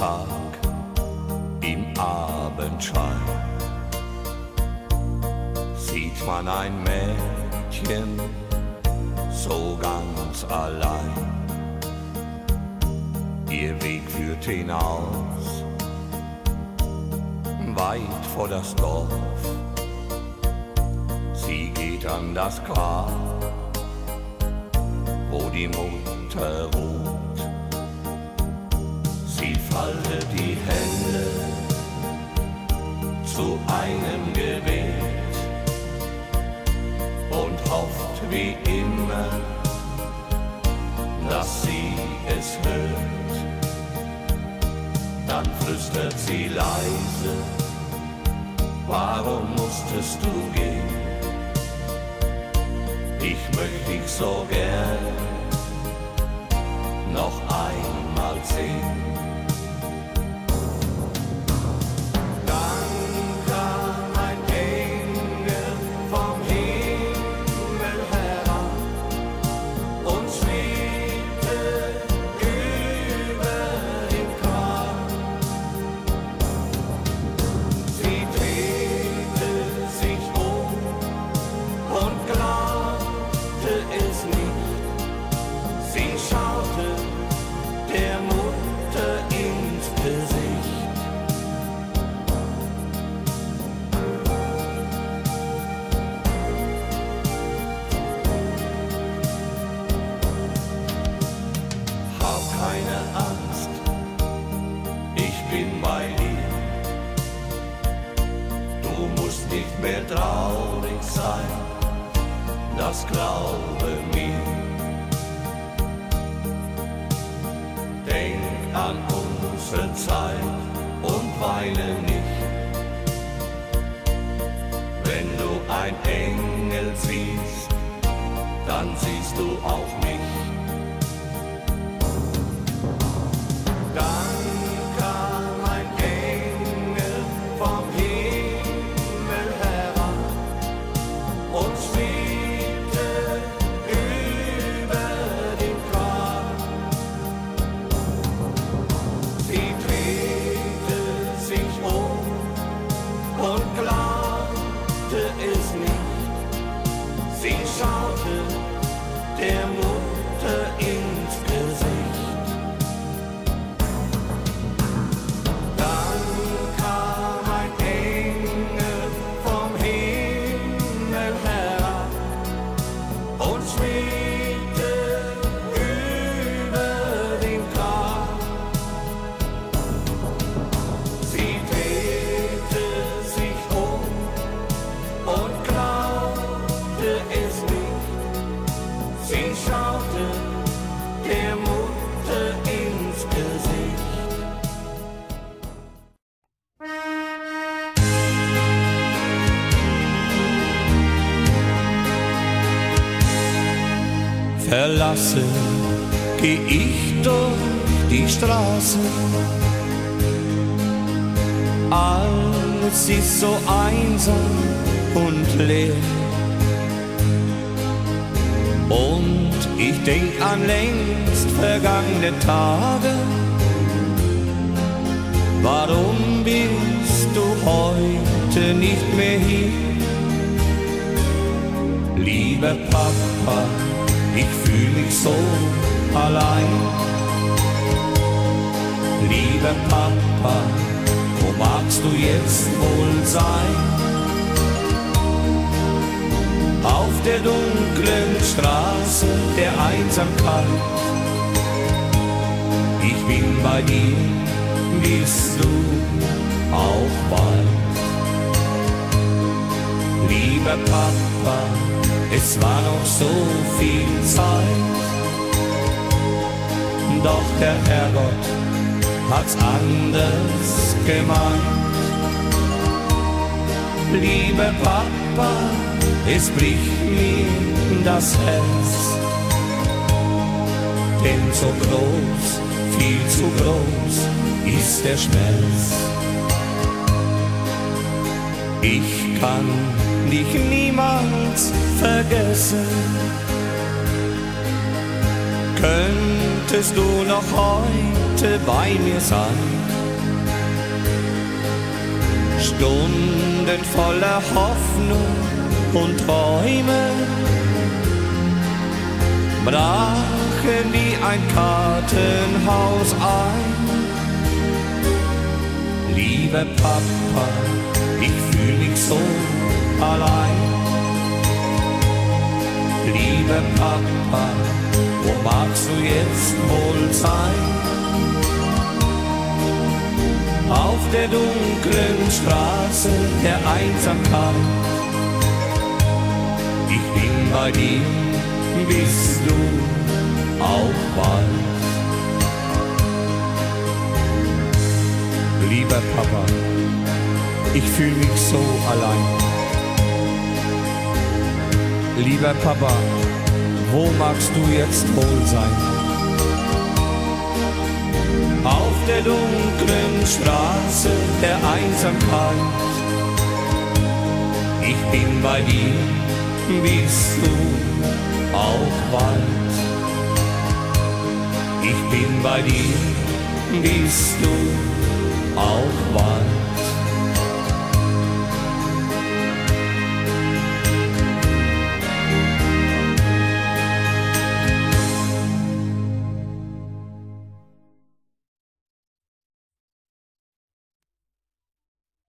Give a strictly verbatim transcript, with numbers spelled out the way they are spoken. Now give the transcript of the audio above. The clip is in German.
Tag im Abendschein sieht man ein Mädchen so ganz allein. Ihr Weg führt hinaus, weit vor das Dorf. Sie geht an das Grab, wo die Mutter ruht. Sie faltet die Hände zu einem Gebet und hofft wie immer, dass sie es hört. Dann flüstert sie leise: Warum musstest du gehen? Ich möchte dich so gern noch einmal sehen. Mehr traurig sein, das glaube mir. Denk an unsere Zeit und weine nicht. Wenn du ein Engel siehst, dann siehst du auch mich. Dann kam ein Engel vom Himmel herab und schwebte über dem Grab. Sie drehte sich um und glaubte es nicht. Sie schaute der Mutter ins Gesicht. Dann kam ein Engel vom Himmel herab und schwebte über dem Grab. Sie drehte sich um und glaubte es nicht. Sie schaute der Mutter ins Gesicht. Verlassen geh ich durch die Straße, alles ist so einsam und leer. Und ich denk an längst vergangene Tage. Warum bist du heute nicht mehr hier? Lieber Papa, ich fühl mich so allein. Lieber Papa, wo magst du jetzt wohl sein? Auf der dunklen Straße der Einsamkeit. Ich bin bei dir, bist du auch bald. Lieber Papa, es war noch so viel Zeit, doch der Herrgott hat's anders gemeint. Lieber Papa, es bricht mir das Herz, denn so groß, viel zu groß ist der Schmerz. Ich kann dich niemals vergessen. Könntest du noch heute bei mir sein? Stunden voller Hoffnung und Träume brachen wie ein Kartenhaus ein. Lieber Papa, ich fühl mich so allein. Lieber Papa, wo magst du jetzt wohl sein? Auf der dunklen Straße der Einsamkeit. Ich bin bei dir, bist du auch bald. Lieber Papa, ich fühl mich so allein. Lieber Papa, wo magst du jetzt wohl sein? Auf der dunklen Straße der Einsamkeit. Ich bin bei dir, bist du auch bald. Ich bin bei dir, bist du auch bald.